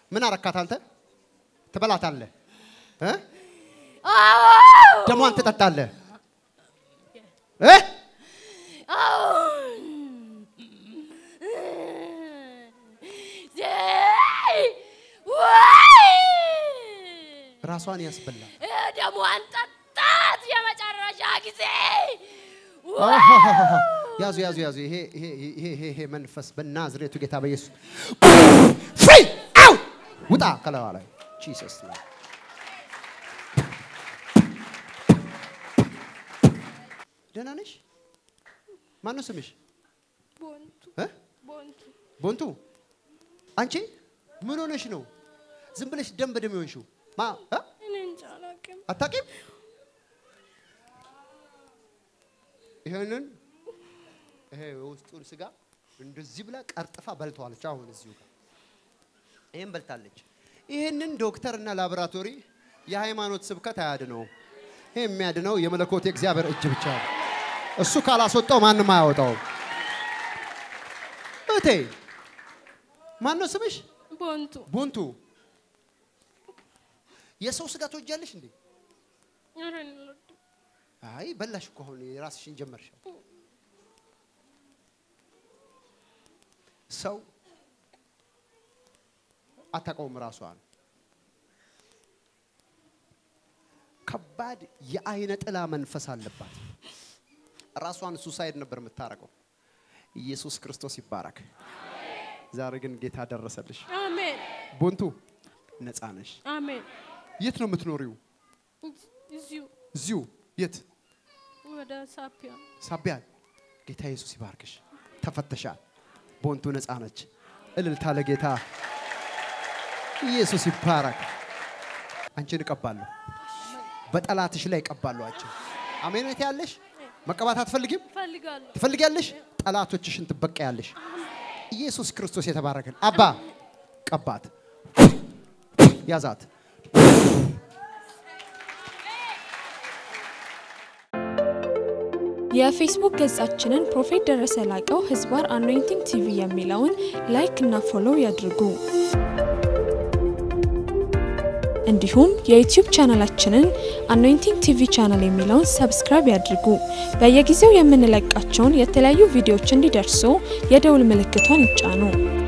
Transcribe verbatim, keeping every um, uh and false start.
ምን አረካት አንተ ትበላታለህ እ ደሟን ትጠጣለህ እ ራሷን ያስበላል ደሟን ጠጣት የመጨረሻ ጊዜ ያዙ ያዙ ያዙ ይሄ ይሄ ይሄ ይሄ መንፈስ በናዝሬቱ ጌታ በኢየሱስ ፍሪ አውት ውጣ ከላዋ ላይ ጂሰስ ኔም ደህና ነሽ ማን ነው ስምሽ ቦንቱ እ ቦንቱ ቦንቱ አንቺ ምን ሆነሽ ነው ዝም ብለሽ ደም በደም ይሆንሽው ማ እ እኔ እንጃ አላውቅም አታውቂም ይሄንን ይሄ ውስጡን ስጋ እንደዚህ ብላ ቀርጥፋ በልቷለች አሁን እዚሁ ጋር ይሄን በልታለች ይሄንን ዶክተርና ላቦራቶሪ የሃይማኖት ስብከት አያድነው ይሄ የሚያድነው የመለኮት የእግዚአብሔር እጅ ብቻ ነው እሱ ካላስወጣው ማንንም አያወጣው እቴ ማን ነው ስምሽ ቦንቱ ቦንቱ የሰው ስጋ ትወጃለሽ እንዴ አይ በላሽ እኮ አሁን ራስሽን ጀመርሽ ሰው አታውቀውም ራሷን ከባድ የአይነ ጥላ መንፈስ አለባት ራሷን ሱሳይድ ነበር የምታረገው ኢየሱስ ክርስቶስ ይባረክ ዛሬ ግን ጌታ ደረሰልሽ አሜን ቦንቱ ነፃ ነሽ አሜን የት ነው የምትኖሪው እዚሁ እዚሁ የት ወደ ሳፒያ ሳቢያ ጌታ ኢየሱስ ይባርክሽ ተፈተሻል ቦንቱ ነፃ ነች እልልታ ለጌታ ኢየሱስ ይባረክ አንቺን ቀባለሁ በጠላትሽ ላይ ቀባለሁ አንቺ አሜን ነው ያለሽ መቀባት አትፈልጊም ፈልጋለሁ ትፈልጊያለሽ ጠላቶችሽን ትበቀያለሽ ኢየሱስ ክርስቶስ የተባረከን አባ ቀባት ያዛት የፌስቡክ ገጻችንን ፕሮፌት ደረሰ ላቀው ህዝባር አኖይንቲንግ ቲቪ የሚለውን ላይክ እና ፎሎው ያድርጉ እንዲሁም የዩቲዩብ ቻናላችንን አኖይንቲንግ ቲቪ ቻናል የሚለውን ሰብስክራይብ ያድርጉ በየጊዜው የምንለቃቸውን የተለያዩ ቪዲዮዎች እንዲደርሱ የደውል ምልክቷን ይጫኑ